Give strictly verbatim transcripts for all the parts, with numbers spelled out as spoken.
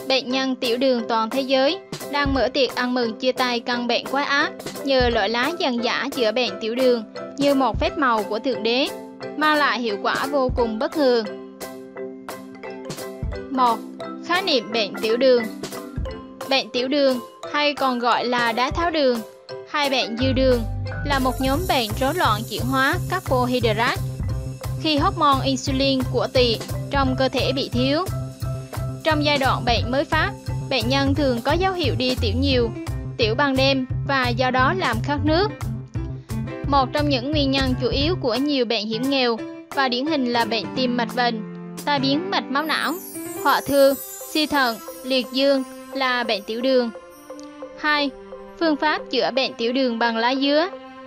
Bệnh nhân tiểu đường toàn thế giới đang mở tiệc ăn mừng chia tay căn bệnh quái ác nhờ loại lá dân dã chữa bệnh tiểu đường như một phép màu của Thượng Đế, mang lại hiệu quả vô cùng bất ngờ. một. Khái niệm bệnh tiểu đường. Bệnh tiểu đường, hay còn gọi là đái tháo đường, hay bệnh dư đường, là một nhóm bệnh rối loạn chuyển hóa carbohydrate khi hormone insulin của tỵ trong cơ thể bị thiếu. Trong giai đoạn bệnh mới phát, bệnh nhân thường có dấu hiệu đi tiểu nhiều, tiểu ban đêm và do đó làm khát nước. Một trong những nguyên nhân chủ yếu của nhiều bệnh hiểm nghèo và điển hình là bệnh tim mạch vành, tai biến mạch máu não, hoại thư, suy thận, liệt dương là bệnh tiểu đường. hai. Phương pháp chữa bệnh tiểu đường bằng lá dứa.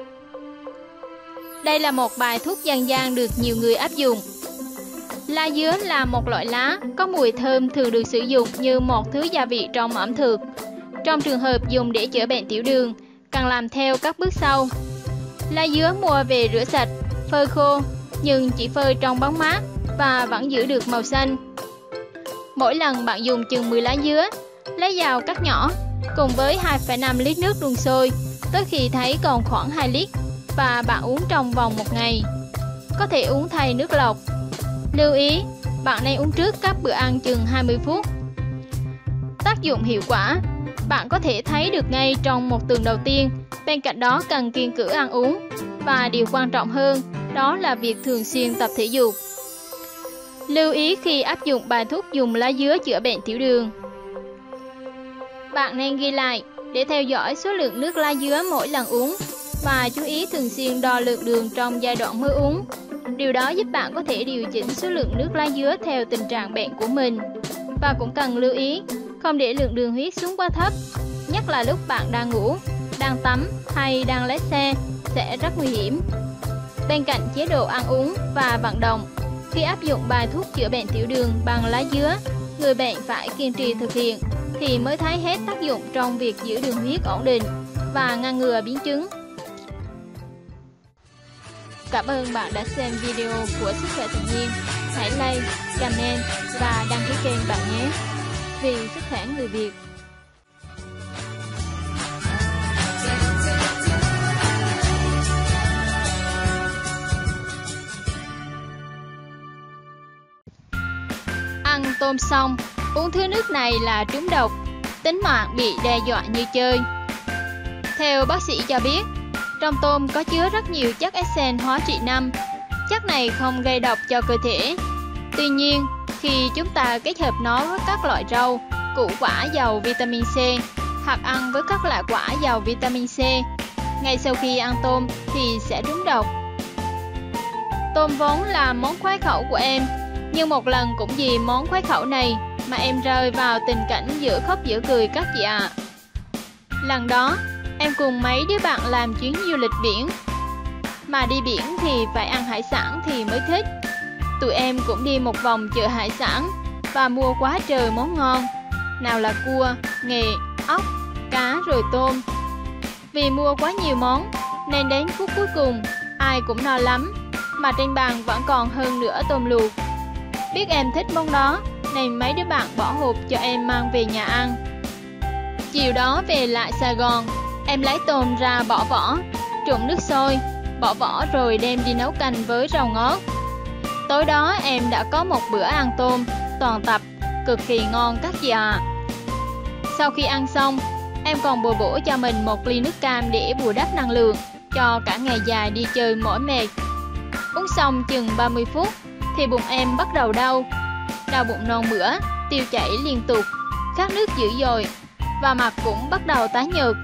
Đây là một bài thuốc dân gian được nhiều người áp dụng. Lá dứa là một loại lá có mùi thơm, thường được sử dụng như một thứ gia vị trong ẩm thực. Trong trường hợp dùng để chữa bệnh tiểu đường, cần làm theo các bước sau. Lá dứa mua về rửa sạch, phơi khô, nhưng chỉ phơi trong bóng mát và vẫn giữ được màu xanh. Mỗi lần bạn dùng chừng mười lá dứa, lấy dao cắt nhỏ, cùng với hai phẩy năm lít nước đun sôi, tới khi thấy còn khoảng hai lít, và bạn uống trong vòng một ngày. Có thể uống thay nước lọc. Lưu ý, bạn nên uống trước các bữa ăn chừng hai mươi phút. Tác dụng hiệu quả, bạn có thể thấy được ngay trong một tuần đầu tiên. Bên cạnh đó cần kiêng cữ ăn uống, và điều quan trọng hơn, đó là việc thường xuyên tập thể dục. Lưu ý khi áp dụng bài thuốc dùng lá dứa chữa bệnh tiểu đường. Bạn nên ghi lại để theo dõi số lượng nước lá dứa mỗi lần uống và chú ý thường xuyên đo lượng đường trong giai đoạn mới uống. Điều đó giúp bạn có thể điều chỉnh số lượng nước lá dứa theo tình trạng bệnh của mình. Và cũng cần lưu ý không để lượng đường huyết xuống quá thấp, nhất là lúc bạn đang ngủ, đang tắm hay đang lái xe sẽ rất nguy hiểm. Bên cạnh chế độ ăn uống và vận động, khi áp dụng bài thuốc chữa bệnh tiểu đường bằng lá dứa, người bệnh phải kiên trì thực hiện thì mới thấy hết tác dụng trong việc giữ đường huyết ổn định và ngăn ngừa biến chứng. Cảm ơn bạn đã xem video của Sức khỏe tự nhiên. Hãy like, comment và đăng ký kênh bạn nhé. Vì sức khỏe người Việt. Ăn tôm xong, uống thứ nước này là trúng độc, tính mạng bị đe dọa như chơi. Theo bác sĩ cho biết, trong tôm có chứa rất nhiều chất esen hóa trị năm. Chất này không gây độc cho cơ thể. Tuy nhiên, khi chúng ta kết hợp nó với các loại rau, củ quả giàu vitamin C, hoặc ăn với các loại quả giàu vitamin C, ngay sau khi ăn tôm thì sẽ trúng độc. Tôm vốn là món khoái khẩu của em, nhưng một lần cũng vì món khoái khẩu này mà em rơi vào tình cảnh giữa khóc giữa cười các chị ạ. À. Lần đó, em cùng mấy đứa bạn làm chuyến du lịch biển. Mà đi biển thì phải ăn hải sản thì mới thích. Tụi em cũng đi một vòng chợ hải sản và mua quá trời món ngon. Nào là cua, nghệ, ốc, cá rồi tôm. Vì mua quá nhiều món nên đến phút cuối cùng ai cũng no lắm, mà trên bàn vẫn còn hơn nửa tôm luộc. Biết em thích món đó nên mấy đứa bạn bỏ hộp cho em mang về nhà ăn. Chiều đó về lại Sài Gòn, em lấy tôm ra bỏ vỏ, trộn nước sôi, bỏ vỏ rồi đem đi nấu canh với rau ngót. Tối đó em đã có một bữa ăn tôm toàn tập, cực kỳ ngon các chị ạ. À. Sau khi ăn xong, em còn bồi bổ cho mình một ly nước cam để bù đắp năng lượng cho cả ngày dài đi chơi mỏi mệt. Uống xong chừng ba mươi phút thì bụng em bắt đầu đau, đau bụng non bữa, tiêu chảy liên tục, khát nước dữ dội và mặt cũng bắt đầu tái nhợt.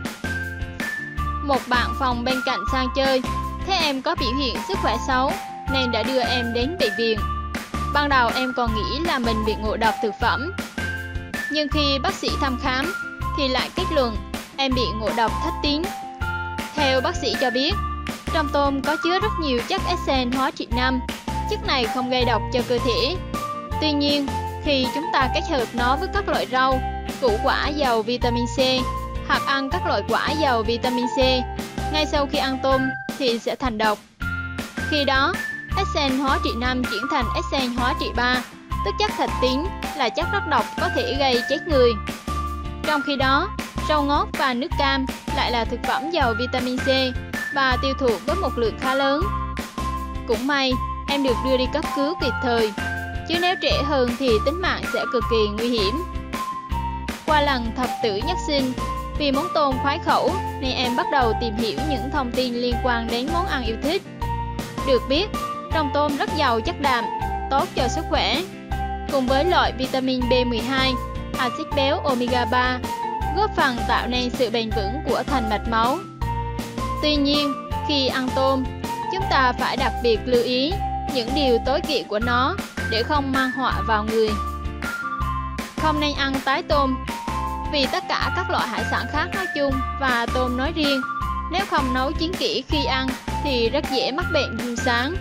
Một bạn phòng bên cạnh sang chơi, thấy em có biểu hiện sức khỏe xấu nên đã đưa em đến bệnh viện. Ban đầu em còn nghĩ là mình bị ngộ độc thực phẩm, nhưng khi bác sĩ thăm khám thì lại kết luận em bị ngộ độc thất tín. Theo bác sĩ cho biết, trong tôm có chứa rất nhiều chất esen hóa trị năm. Chất này không gây độc cho cơ thể. Tuy nhiên, khi chúng ta kết hợp nó với các loại rau, củ quả giàu vitamin C, hoặc ăn các loại quả giàu vitamin C, ngay sau khi ăn tôm thì sẽ thành độc. Khi đó, esen hóa trị năm chuyển thành esen hóa trị ba, tức chất thạch tín là chất rất độc có thể gây chết người. Trong khi đó, rau ngót và nước cam lại là thực phẩm giàu vitamin C và tiêu thụ với một lượng khá lớn. Cũng may, em được đưa đi cấp cứu kịp thời, chứ nếu trễ hơn thì tính mạng sẽ cực kỳ nguy hiểm. Qua lần thập tử nhất sinh, vì món tôm khoái khẩu nên em bắt đầu tìm hiểu những thông tin liên quan đến món ăn yêu thích. Được biết, trong tôm rất giàu chất đạm, tốt cho sức khỏe, cùng với loại vitamin B mười hai, axit béo omega ba, góp phần tạo nên sự bền vững của thành mạch máu. Tuy nhiên, khi ăn tôm, chúng ta phải đặc biệt lưu ý những điều tối kỵ của nó để không mang họa vào người. Không nên ăn tái tôm, vì tất cả các loại hải sản khác nói chung và tôm nói riêng, nếu không nấu chín kỹ khi ăn thì rất dễ mắc bệnh gương sáng.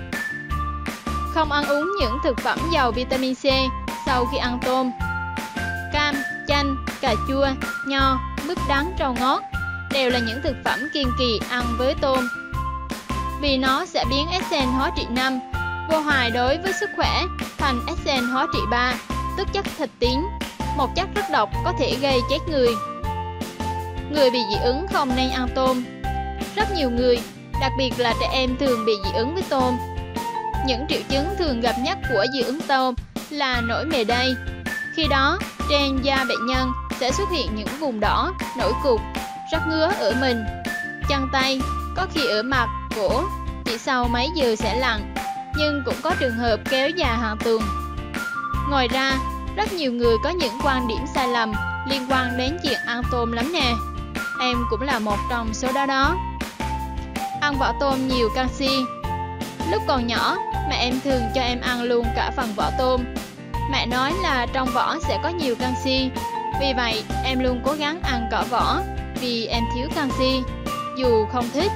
Không ăn uống những thực phẩm giàu vitamin C sau khi ăn tôm. Cam, chanh, cà chua, nho, mướp đắng, rau ngót đều là những thực phẩm kiêng kỵ ăn với tôm, vì nó sẽ biến esen hóa trị năm vô hại đối với sức khỏe thành esen hóa trị ba, tức chất thạch tín, một chất rất độc có thể gây chết người. Người bị dị ứng không nên ăn tôm. Rất nhiều người, đặc biệt là trẻ em, thường bị dị ứng với tôm. Những triệu chứng thường gặp nhất của dị ứng tôm là nổi mề đay. Khi đó, trên da bệnh nhân sẽ xuất hiện những vùng đỏ, nổi cục, rất ngứa ở mình, chân tay, có khi ở mặt, cổ, chỉ sau mấy giờ sẽ lành, nhưng cũng có trường hợp kéo dài hàng tuần. Ngoài ra, rất nhiều người có những quan điểm sai lầm liên quan đến chuyện ăn tôm lắm nè. Em cũng là một trong số đó đó. Ăn vỏ tôm nhiều canxi. Lúc còn nhỏ, mẹ em thường cho em ăn luôn cả phần vỏ tôm. Mẹ nói là trong vỏ sẽ có nhiều canxi, vì vậy em luôn cố gắng ăn cả vỏ, vì em thiếu canxi, dù không thích.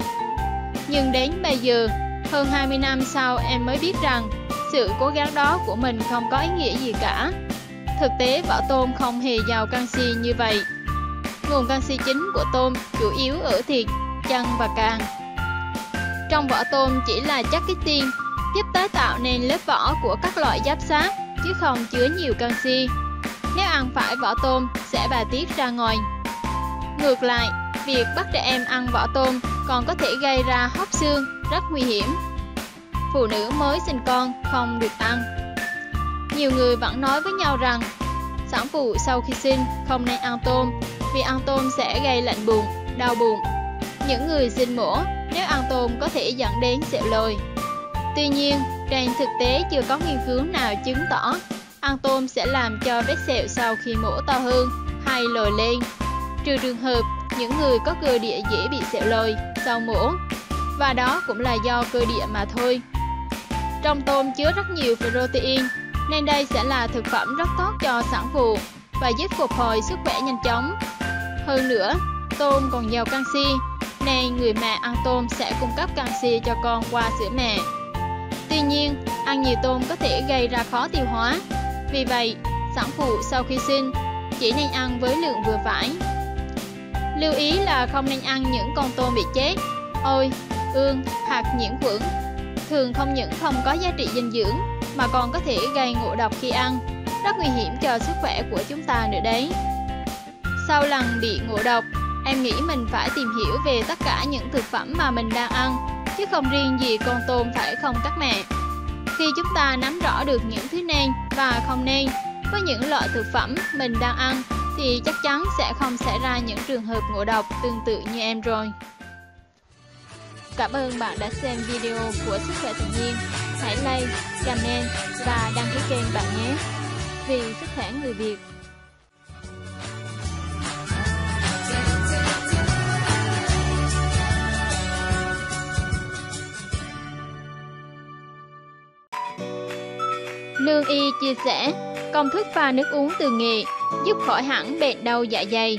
Nhưng đến bây giờ, hơn hai mươi năm sau, em mới biết rằng sự cố gắng đó của mình không có ý nghĩa gì cả. Thực tế, vỏ tôm không hề giàu canxi như vậy. Nguồn canxi chính của tôm chủ yếu ở thịt, chân và càng. Trong vỏ tôm chỉ là chất chitin, giúp tái tạo nên lớp vỏ của các loại giáp xác, chứ không chứa nhiều canxi. Nếu ăn phải vỏ tôm sẽ bài tiết ra ngoài. Ngược lại, việc bắt trẻ em ăn vỏ tôm còn có thể gây ra hóc xương, rất nguy hiểm. Phụ nữ mới sinh con không được ăn. Nhiều người vẫn nói với nhau rằng sản phụ sau khi sinh không nên ăn tôm, vì ăn tôm sẽ gây lạnh bụng, đau bụng. Những người sinh mổ nếu ăn tôm có thể dẫn đến sẹo lồi. Tuy nhiên, trên thực tế chưa có nghiên cứu nào chứng tỏ ăn tôm sẽ làm cho vết sẹo sau khi mổ to hơn hay lồi lên, trừ trường hợp những người có cơ địa dễ bị sẹo lồi sau mổ, và đó cũng là do cơ địa mà thôi. Trong tôm chứa rất nhiều protein, nên đây sẽ là thực phẩm rất tốt cho sản phụ và giúp phục hồi sức khỏe nhanh chóng. Hơn nữa, tôm còn giàu canxi, nên người mẹ ăn tôm sẽ cung cấp canxi cho con qua sữa mẹ. Tuy nhiên, ăn nhiều tôm có thể gây ra khó tiêu hóa. Vì vậy, sản phụ sau khi sinh chỉ nên ăn với lượng vừa phải. Lưu ý là không nên ăn những con tôm bị chết, ôi, ương, hạt nhiễm khuẩn. Thường không những không có giá trị dinh dưỡng mà còn có thể gây ngộ độc khi ăn, rất nguy hiểm cho sức khỏe của chúng ta nữa đấy. Sau lần bị ngộ độc, em nghĩ mình phải tìm hiểu về tất cả những thực phẩm mà mình đang ăn, chứ không riêng gì con tôm, phải không các mẹ? Khi chúng ta nắm rõ được những thứ nên và không nên với những loại thực phẩm mình đang ăn, thì chắc chắn sẽ không xảy ra những trường hợp ngộ độc tương tự như em rồi. Cảm ơn bạn đã xem video của Sức khỏe tự nhiên. Hãy like, comment và đăng ký kênh bạn nhé. Vì sức khỏe người Việt. Lương Y chia sẻ, công thức pha nước uống từ nghệ giúp khỏi hẳn bệnh đau dạ dày.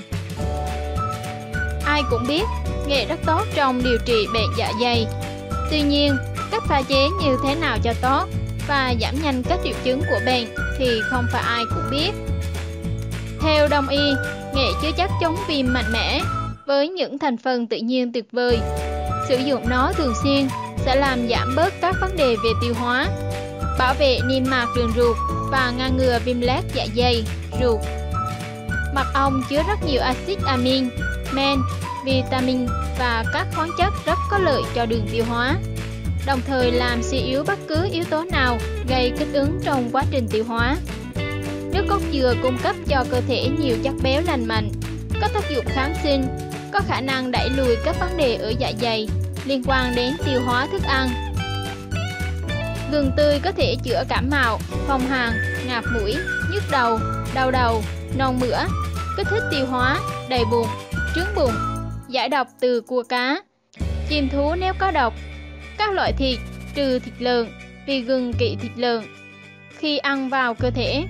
Ai cũng biết, nghệ rất tốt trong điều trị bệnh dạ dày. Tuy nhiên, cách pha chế như thế nào cho tốt và giảm nhanh các triệu chứng của bệnh thì không phải ai cũng biết. Theo Đông y, nghệ chứa chất chống viêm mạnh mẽ với những thành phần tự nhiên tuyệt vời. Sử dụng nó thường xuyên sẽ làm giảm bớt các vấn đề về tiêu hóa. bảo vệ niêm mạc đường ruột và ngăn ngừa viêm loét dạ dày, ruột. Mật ong chứa rất nhiều axit amin, men, vitamin và các khoáng chất rất có lợi cho đường tiêu hóa, đồng thời làm suy yếu bất cứ yếu tố nào gây kích ứng trong quá trình tiêu hóa. Nước cốt dừa cung cấp cho cơ thể nhiều chất béo lành mạnh, có tác dụng kháng sinh, có khả năng đẩy lùi các vấn đề ở dạ dày liên quan đến tiêu hóa thức ăn. Gừng tươi có thể chữa cảm mạo, phong hàn, ngạt mũi, nhức đầu, đau đầu, nôn mửa, kích thích tiêu hóa, đầy bụng, trướng bụng, giải độc từ cua cá, chim thú nếu có độc, các loại thịt trừ thịt lợn vì gừng kỵ thịt lợn khi ăn vào cơ thể.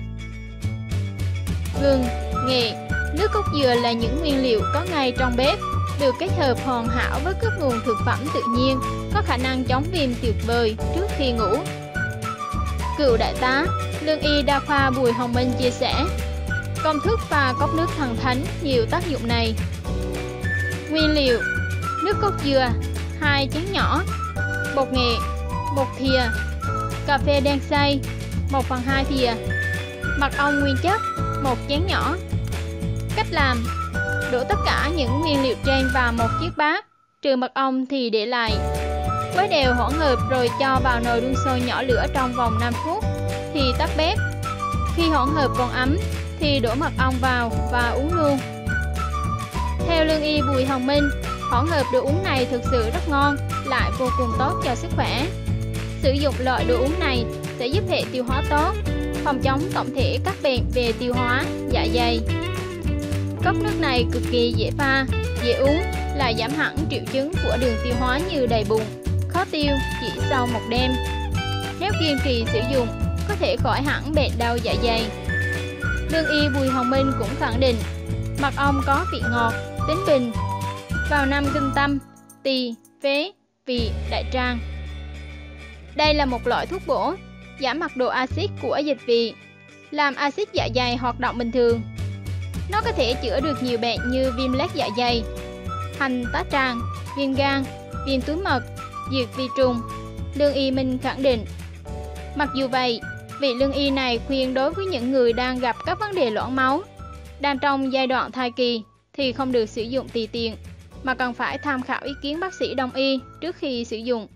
Gừng, nghệ, nước cốt dừa là những nguyên liệu có ngay trong bếp, được kết hợp hoàn hảo với các nguồn thực phẩm tự nhiên, có khả năng chống viêm tuyệt vời trước khi ngủ. Cựu đại tá, lương y đa khoa Bùi Hồng Minh chia sẻ, công thức pha cốc nước thần thánh nhiều tác dụng này. Nguyên liệu: nước cốt dừa hai chén nhỏ, bột nghệ một thìa, cà phê đen xay một phần hai thìa, mật ong nguyên chất một chén nhỏ. Cách làm: đổ tất cả những nguyên liệu trên vào một chiếc bát, trừ mật ong thì để lại. Khuấy đều hỗn hợp rồi cho vào nồi đun sôi nhỏ lửa trong vòng năm phút thì tắt bếp. Khi hỗn hợp còn ấm thì đổ mật ong vào và uống luôn. Theo lương y Bùi Hồng Minh, hỗn hợp đồ uống này thực sự rất ngon, lại vô cùng tốt cho sức khỏe. Sử dụng loại đồ uống này sẽ giúp hệ tiêu hóa tốt, phòng chống tổng thể các bệnh về tiêu hóa, dạ dày. Cốc nước này cực kỳ dễ pha, dễ uống, lại giảm hẳn triệu chứng của đường tiêu hóa như đầy bụng, khó tiêu chỉ sau một đêm. Nếu kiên trì sử dụng, có thể khỏi hẳn bệnh đau dạ dày. Lương y Bùi Hồng Minh cũng khẳng định, mật ong có vị ngọt, tính bình, vào năm kinh tâm, tỳ, phế, vị, đại tràng. Đây là một loại thuốc bổ, giảm mật độ axit của dịch vị, làm axit dạ dày hoạt động bình thường. Nó có thể chữa được nhiều bệnh như viêm loét dạ dày, hành tá tràng, viêm gan, viêm túi mật, diệt vi trùng. Lương y Minh khẳng định. Mặc dù vậy, vị lương y này khuyên đối với những người đang gặp các vấn đề loãng máu, đang trong giai đoạn thai kỳ thì không được sử dụng tùy tiện, mà cần phải tham khảo ý kiến bác sĩ đông y trước khi sử dụng.